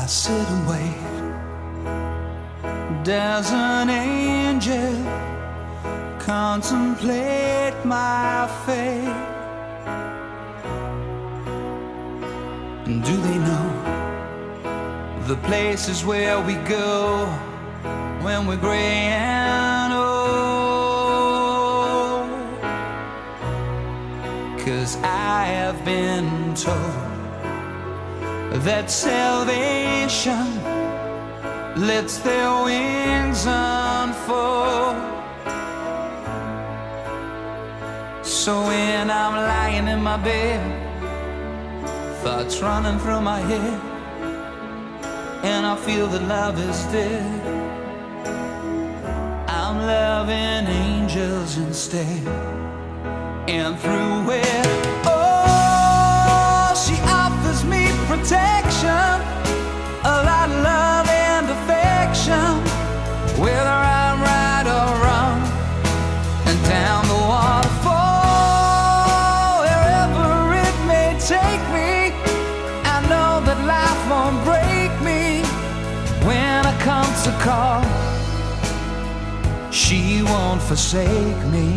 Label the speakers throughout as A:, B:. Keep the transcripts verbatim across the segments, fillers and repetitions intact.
A: sit and wait. Does an angel contemplate my fate? And do they know the places where we go when we're gray and old? 'Cause I have been told that salvation lets their wings unfold. So when I'm lying in my bed, thoughts running through my head, and I feel that love is dead, I'm loving angels instead. And through it, oh, she offers me protection, a lot of love and affection, whether I'm right or wrong. And down the waterfall, wherever it may take me, I know that life won't break me. When I come to call, she won't forsake me.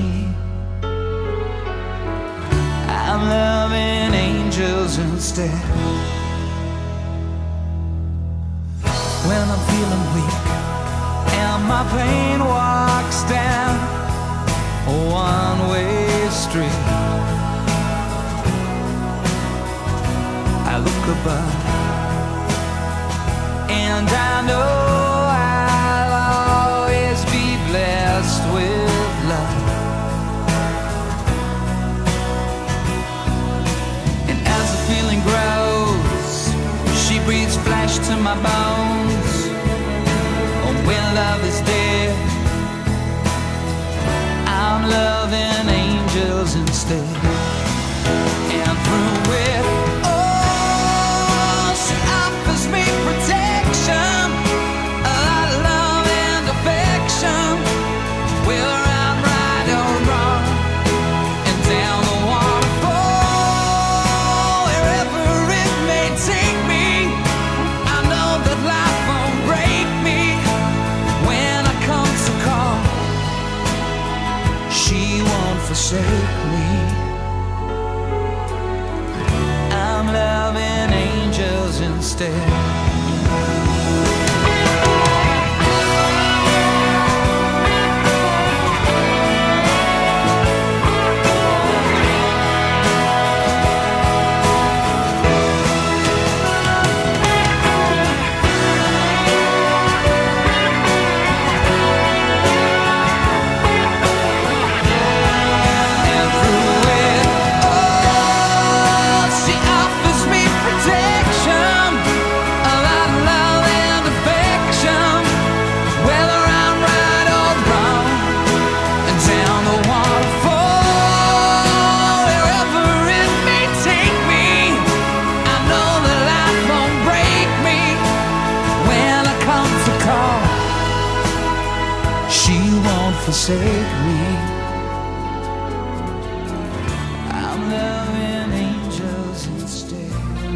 A: I'm loving angels instead. When I'm feeling weak and my pain walks down a one-way street, I look above and I know I'll always be blessed with love. And as the feeling grows, she breathes flesh to my bones. Oh, when love is dead, I'm loving angels instead. And through it, oh, she offers me protection, a lot of love and affection, whether I'm right or wrong. And down the waterfall, wherever it may take me, I know that life won't break me. When I come to call, she won't forsake me. I'm loving angels instead. Forsake me. I'm loving angels instead.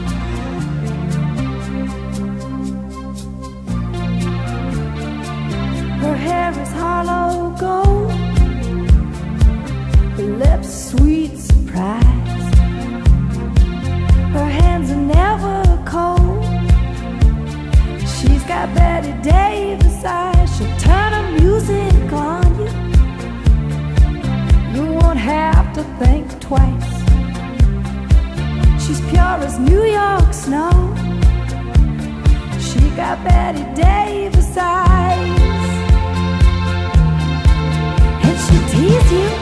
B: Her hair is hollow gold, her lips sweet surprise, her hands are never cold. She's got Betty Davis eyes, she'll turn her music on. You won't have to think twice. She's pure as New York snow. She got Betty Davis eyes, and she'll tease you